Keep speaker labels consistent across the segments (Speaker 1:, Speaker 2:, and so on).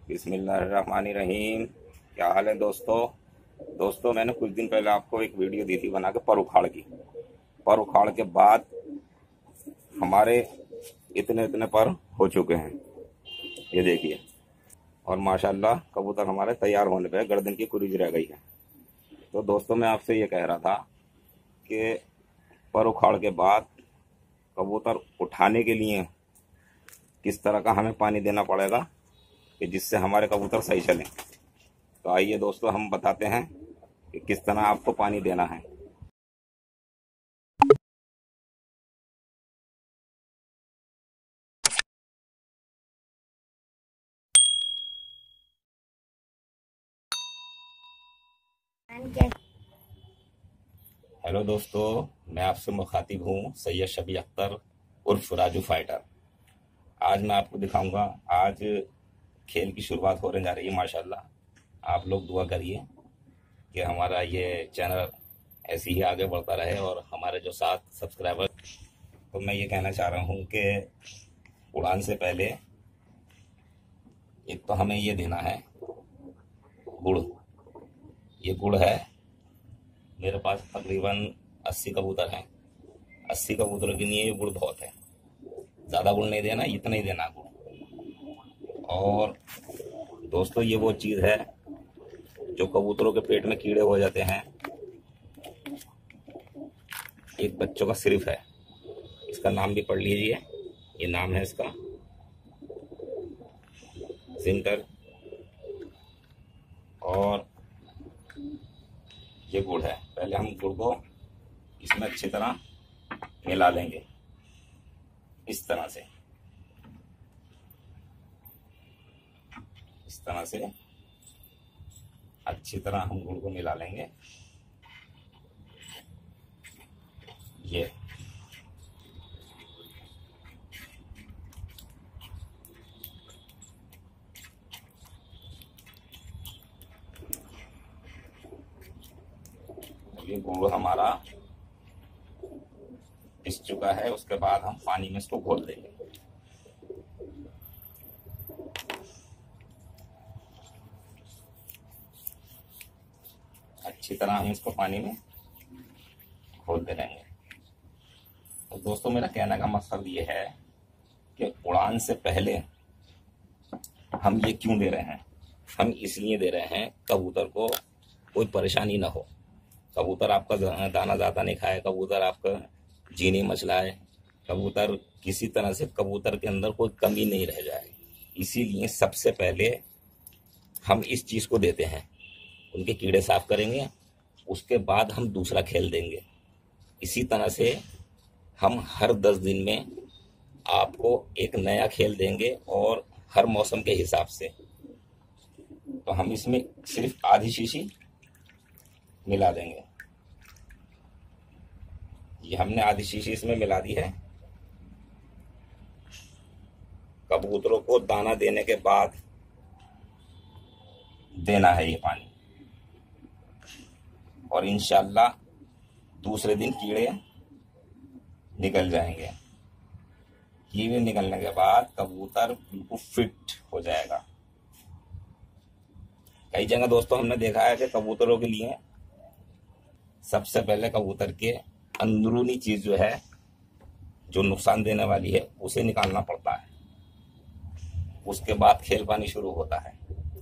Speaker 1: बिस्मिल्लाहिर्रहमानिर्रहीम। क्या हाल है दोस्तों मैंने कुछ दिन पहले आपको एक वीडियो दी थी बना के पर उखाड़ की। पर उखाड़ के बाद हमारे इतने इतने पर हो चुके हैं, ये देखिए। और माशाल्लाह कबूतर हमारे तैयार होने पे गर्दन की कुरीज रह गई है। तो दोस्तों मैं आपसे ये कह रहा था कि पर उखाड़ के बाद कबूतर उठाने के लिए किस तरह का हमें पानी देना पड़ेगा कि जिससे हमारे कबूतर सही चलें। तो आइए दोस्तों हम बताते हैं कि किस तरह आपको पानी देना है। हेलो दोस्तों, मैं आपसे मुखातिब हूँ सैयद शबी अख्तर उर्फ राजू फाइटर। आज मैं आपको दिखाऊंगा, आज खेल की शुरुआत होने जा रही है। माशाल्लाह आप लोग दुआ करिए कि हमारा ये चैनल ऐसे ही आगे बढ़ता रहे और हमारे जो 7 सब्सक्राइबर। तो मैं ये कहना चाह रहा हूँ कि उड़ान से पहले एक तो हमें ये देना है गुड़। ये गुड़ है, मेरे पास तकरीबन 80 कबूतर हैं। 80 कबूतरों के लिए ये गुड़ बहुत है। ज़्यादा गुड़ नहीं देना, इतना ही देना गुड़। और दोस्तों ये वो चीज़ है जो कबूतरों के पेट में कीड़े हो जाते हैं। एक बच्चों का सिर्फ है, इसका नाम भी पढ़ लीजिए। ये नाम है इसका जिंटर। और ये गुड़ है। पहले हम गुड़ को इसमें अच्छी तरह मिला लेंगे, इस तरह से अच्छी तरह हम गुड़ को मिला लेंगे। ये गुड़ हमारा पिस चुका है। उसके बाद हम पानी में इसको घोल देंगे। अच्छी तरह हम इसको पानी में घोलते रहेंगे। तो दोस्तों मेरा कहने का मकसद ये है कि उड़ान से पहले हम ये क्यों दे रहे हैं। हम इसलिए दे रहे हैं कबूतर को कोई परेशानी ना हो। कबूतर आपका दाना ज़्यादा नहीं खाए, कबूतर आपका जी नहीं मचलाए, कबूतर किसी तरह से कबूतर के अंदर कोई कमी नहीं रह जाए। इसीलिए सबसे पहले हम इस चीज़ को देते हैं। उनके कीड़े साफ करेंगे, उसके बाद हम दूसरा खेल देंगे। इसी तरह से हम हर 10 दिन में आपको एक नया खेल देंगे और हर मौसम के हिसाब से। तो हम इसमें सिर्फ आधी शीशी मिला देंगे। ये हमने आधी शीशी इसमें मिला दी है। कबूतरों को दाना देने के बाद देना है ये पानी। और इंशाल्लाह दूसरे दिन कीड़े निकल जाएंगे। कीड़े निकलने के बाद कबूतर बिल्कुल फिट हो जाएगा। कई जगह दोस्तों हमने देखा है कि कबूतरों के लिए सबसे पहले कबूतर के अंदरूनी चीज जो है, जो नुकसान देने वाली है, उसे निकालना पड़ता है। उसके बाद खेल पानी शुरू होता है।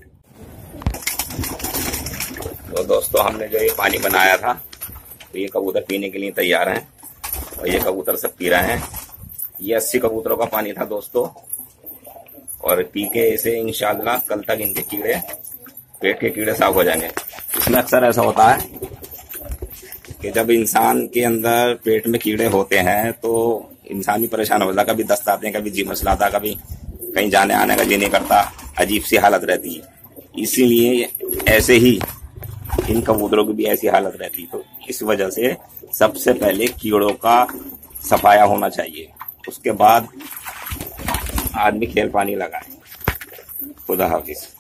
Speaker 1: तो दोस्तों हमने जो ये पानी बनाया था, तो ये कबूतर पीने के लिए तैयार हैं और ये कबूतर सब पी रहे हैं। ये 80 कबूतरों का पानी था दोस्तों। और पी के इसे इंशाल्लाह कल तक इनके कीड़े, पेट के कीड़े साफ हो जाएंगे। इसमें अक्सर ऐसा होता है कि जब इंसान के अंदर पेट में कीड़े होते हैं तो इंसान भी परेशान होता है। कभी दस्त आते हैं, कभी जी मचलाता, कभी कहीं जाने आने का जी नहीं करता, अजीब सी हालत रहती है। इसीलिए ऐसे ही इन कबूतरों की भी ऐसी हालत रहती है। तो इस वजह से सबसे पहले कीड़ों का सफाया होना चाहिए, उसके बाद आदमी खेल पानी लगाए। खुदा हाफिज।